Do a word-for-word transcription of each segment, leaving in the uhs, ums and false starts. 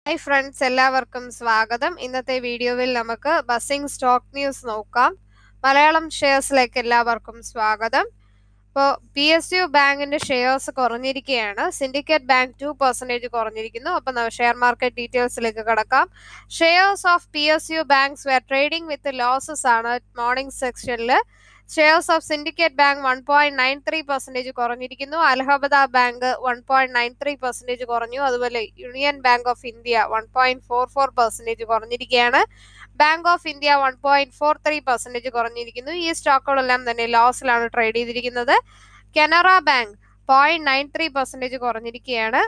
Hi friends, എല്ലാവർക്കും സ്വാഗതം. ഇന്നത്തെ വീഡിയോയിൽ നമുക്ക് ബസിംഗ് സ്റ്റോക്ക് ന്യൂസ് നോക്കാം. മലയാളം ഷെയർസിലേക്ക് എല്ലാവർക്കും സ്വാഗതം. ഇപ്പോൾ പി എസ് യു ബാങ്കിന്റെ ഷെയർസ് കുറഞ്ഞിരിക്കുകയാണ്. സിൻഡിക്കേറ്റ് ബാങ്ക് ടു പെർസെൻറ്റേജ് കുറഞ്ഞിരിക്കുന്നു. അപ്പം ഷെയർ മാർക്കറ്റ് ഡീറ്റെയിൽസിലേക്ക് കടക്കാം. Shares of P S U banks were trading with losses ആണ് മോർണിംഗ് സെക്ഷനിൽ. Shares of Syndicate Bank one point nine three percentage കുറഞ്ഞിരിക്കുന്നു. Allahabad Bank one point nine three percentage കുറഞ്ഞു. അതുപോലെ Union Bank of India one point four four percentage കുറഞ്ഞിരിക്കുകയാണ്. Bank of India one point four three percentage കുറഞ്ഞിരിക്കുന്നു. ഈ സ്റ്റോക്കുകളെല്ലാം തന്നെ ലോസിലാണ് trade ചെയ്തിരിക്കുന്നത്. Canara Bank point nine three percentage കുറഞ്ഞിരിക്കുകയാണ്.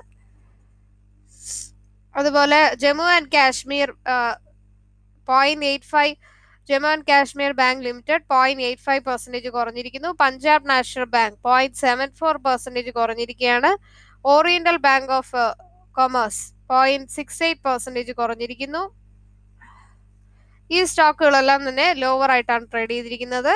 അതുപോലെ Jammu and Kashmir point eight five Jammu and Kashmir Bank Limited point eight five percentage കുറഞ്ഞിരിക്കുന്നു. Punjab National Bank point seven four percentage കുറഞ്ഞിരിക്കുകയാണ്. Oriental Bank of Commerce point six eight percentage കുറഞ്ഞിരിക്കുന്നു. ഈ സ്റ്റോക്കുകളെല്ലാം തന്നെ lower ആയിട്ടാണ് trade ചെയ്തിരിക്കുന്നത്.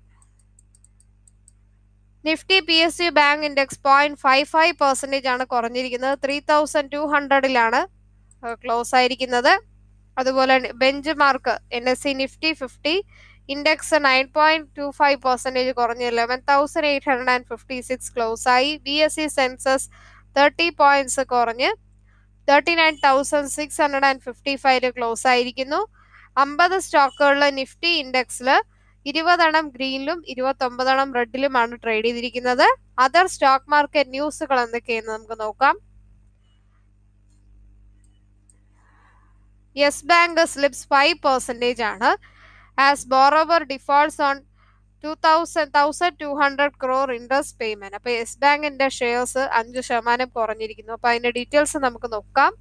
Nifty P S U bank index point five five percentage ആണ് കുറഞ്ഞിരിക്കുന്നത്. ത്രീ തൗസൻഡ് ടു ഹൺഡ്രഡിലാണ് ക്ലോസ് ആയിരിക്കുന്നത്. അതുപോലെ benchmark N S E Nifty fifty index nine point two five percentage കുറഞ്ഞ് eleven thousand eight hundred and fifty six close ആയി. B S E Sensex thirty points കുറഞ്ഞ് thirty nine thousand six hundred and fifty five close ആയിരിക്കുന്നു. അമ്പത് സ്റ്റോക്കുകളിൽ Nifty ഇൻഡെക്സിൽ ഇരുപതെണ്ണം ഗ്രീനിലും ഇരുപത്തൊമ്പതെണ്ണം റെഡിലുമാണ് ട്രേഡ് ചെയ്തിരിക്കുന്നത്. അതർ സ്റ്റോക്ക് മാർക്കറ്റ് ന്യൂസുകൾ എന്തൊക്കെയെന്ന് നമുക്ക് നോക്കാം. Yes Bank slips five percentage ആണ് as borrower defaults on two thousand thousand two hundred crore interest payment. അപ്പോൾ യെസ് ബാങ്കിന്റെ ഷെയർസ് അഞ്ച് ശതമാനം കുറഞ്ഞിരിക്കുന്നു. അപ്പോൾ അതിന്റെ ഡീറ്റെയിൽസ് നമുക്ക് നോക്കാം.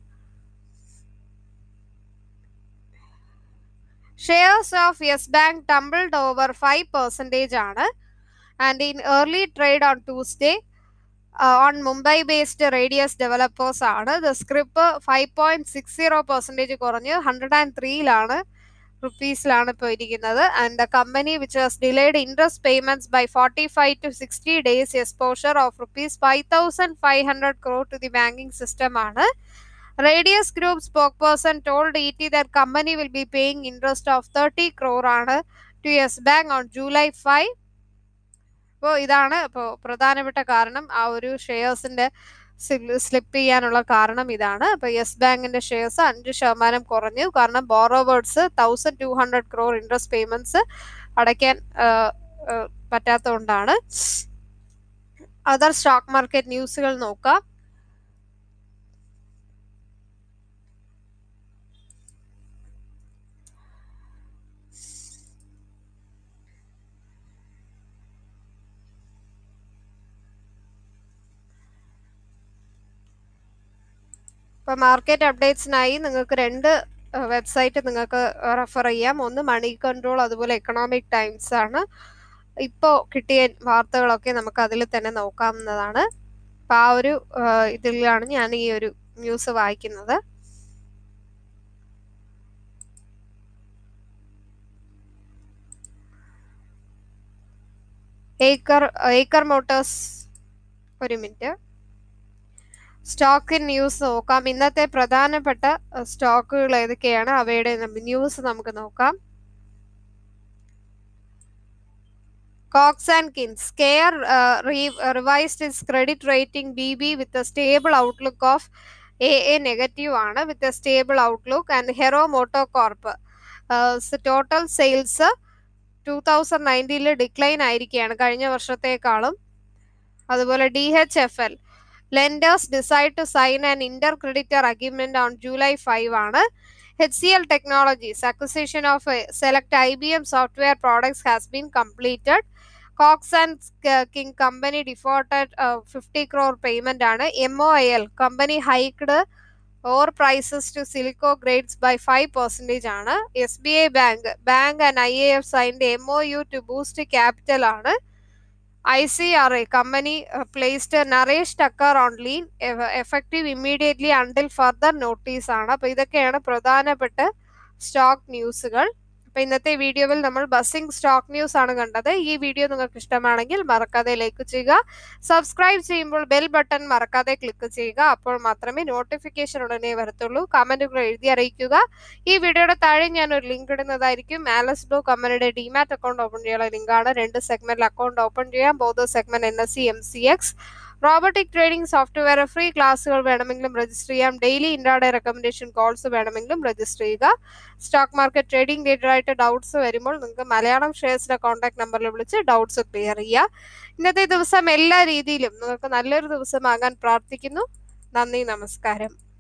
Shares of Yes Bank tumbled over five percentage ആണ് and in early trade on Tuesday on Mumbai based Radius Developers ആണ്. The scrip five point six zero percentage കുറഞ്ഞ് ഹൺഡ്രഡ് ആൻഡ് ത്രീയിലാണ് റുപ്പീസിലാണ് ഇപ്പോൾ ഇരിക്കുന്നത്. And the company which has delayed interest payments by forty five to sixty days exposure of rupees five thousand five hundred crore to the banking system ആണ്. Radius group spokesperson told E T that company will be paying interest of thirty crore ആണ് to Yes Bank on July five. അപ്പോൾ ഇതാണ് ഇപ്പോൾ പ്രധാനപ്പെട്ട കാരണം. ആ ഒരു ഷെയർസിന്റെ slip ചെയ്യാനുള്ള കാരണം ഇതാണ്. അപ്പോൾ യെസ് ബാങ്കിന്റെ ഷെയർസ് അഞ്ച് ശതമാനം കുറഞ്ഞു. കാരണം borrowers thousand two hundred crore interest payments അടയ്ക്കാൻ പറ്റാത്തതുകൊണ്ടാണ്. അതർ സ്റ്റോക്ക് മാർക്കറ്റ് ന്യൂസുകൾ നോക്കാം. ഇപ്പോൾ മാർക്കറ്റ് അപ്ഡേറ്റ്സിനായി നിങ്ങൾക്ക് രണ്ട് വെബ്സൈറ്റ് നിങ്ങൾക്ക് റെഫർ ചെയ്യാം. ഒന്ന് മണി കൺട്രോൾ, അതുപോലെ എക്കണോമിക് ടൈംസ് ആണ്. ഇപ്പോൾ കിട്ടിയ വാർത്തകളൊക്കെ നമുക്ക് അതിൽ തന്നെ നോക്കാവുന്നതാണ്. അപ്പം ആ ഒരു ഇതിലാണ് ഞാൻ ഈ ഒരു ന്യൂസ് വായിക്കുന്നത്. ഏക്കർ ഏക്കർ മോട്ടോഴ്സ് ഒരു മിനിറ്റ് സ്റ്റോക്ക് ന്യൂസ് നോക്കാം. ഇന്നത്തെ പ്രധാനപ്പെട്ട സ്റ്റോക്കുകൾ ഏതൊക്കെയാണ് അവയുടെ ന്യൂസ് നമുക്ക് നോക്കാം. Cox and Kings Care revised its credit rating B B with a stable outlook of A A negative ആണ് with a stable outlook. And Hero MotoCorp total sales two thousand നയൻറ്റീനിൽ decline ആയിരിക്കുകയാണ് കഴിഞ്ഞ വർഷത്തേക്കാളും. അതുപോലെ D H F L Lenders decide to sign an intercreditor agreement on July five ആണ്. H C L Technologies acquisition of uh, select I B M software products has been completed. Cox and King company defaulted uh, fifty crore payment ആണ്. M O I L company hiked ore prices to silico grades by five percent ആണ്. S B I Bank Bank and I A F signed M O U to boost capital ആണ്. I C R A company uh, placed Naresh Thakkar on lean effective immediately until further notice ആണ്. അപ്പോൾ ഇതൊക്കെയാണ് പ്രധാനപ്പെട്ട stock ന്യൂസുകൾ. അപ്പോൾ ഇന്നത്തെ വീഡിയോയിൽ നമ്മൾ ബസിംഗ് സ്റ്റോക്ക് ന്യൂസ് ആണ് കണ്ടത്. ഈ വീഡിയോ നിങ്ങൾക്ക് ഇഷ്ടമാണെങ്കിൽ മറക്കാതെ ലൈക്ക് ചെയ്യുക. സബ്സ്ക്രൈബ് ചെയ്യുമ്പോൾ ബെൽ ബട്ടൺ മറക്കാതെ ക്ലിക്ക് ചെയ്യുക. അപ്പോൾ മാത്രമേ നോട്ടിഫിക്കേഷൻ ഉടനെ വരത്തുള്ളൂ. കമന്റുകൾ എഴുതി അറിയിക്കുക. ഈ വീഡിയോയുടെ താഴെ ഞാൻ ഒരു ലിങ്ക് ഇടുന്നതായിരിക്കും. ആലസ് ബ്ലൂ കമ്പനിയുടെ ഡിമാറ്റ് അക്കൗണ്ട് ഓപ്പൺ ചെയ്യാനുള്ള ലിങ്കാണ്. രണ്ട് സെഗ്മെന്റിൽ അക്കൗണ്ട് ഓപ്പൺ ചെയ്യാം. Both segment N S E M C X robotic trading software free ക്ലാസ്സുകൾ വേണമെങ്കിലും രജിസ്റ്റർ ചെയ്യാം. ഡെയിലി ഇൻട്രാഡേ റെക്കമെൻഡേഷൻ കോൾസ് വേണമെങ്കിലും രജിസ്റ്റർ ചെയ്യുക. സ്റ്റോക്ക് മാർക്കറ്റ് ട്രേഡിംഗ് റിലേറ്റഡ് ആയിട്ട് ഡൗട്ട്സ് വരുമ്പോൾ നിങ്ങൾക്ക് മലയാളം ഷെയർസിന്റെ കോൺടാക്ട് നമ്പറിൽ വിളിച്ച് ഡൗട്ട്സ് ക്ലിയർ ചെയ്യുക. ഇന്നത്തെ ദിവസം എല്ലാ രീതിയിലും നിങ്ങൾക്ക് നല്ലൊരു ദിവസമാകാൻ പ്രാർത്ഥിക്കുന്നു. നന്ദി, നമസ്കാരം.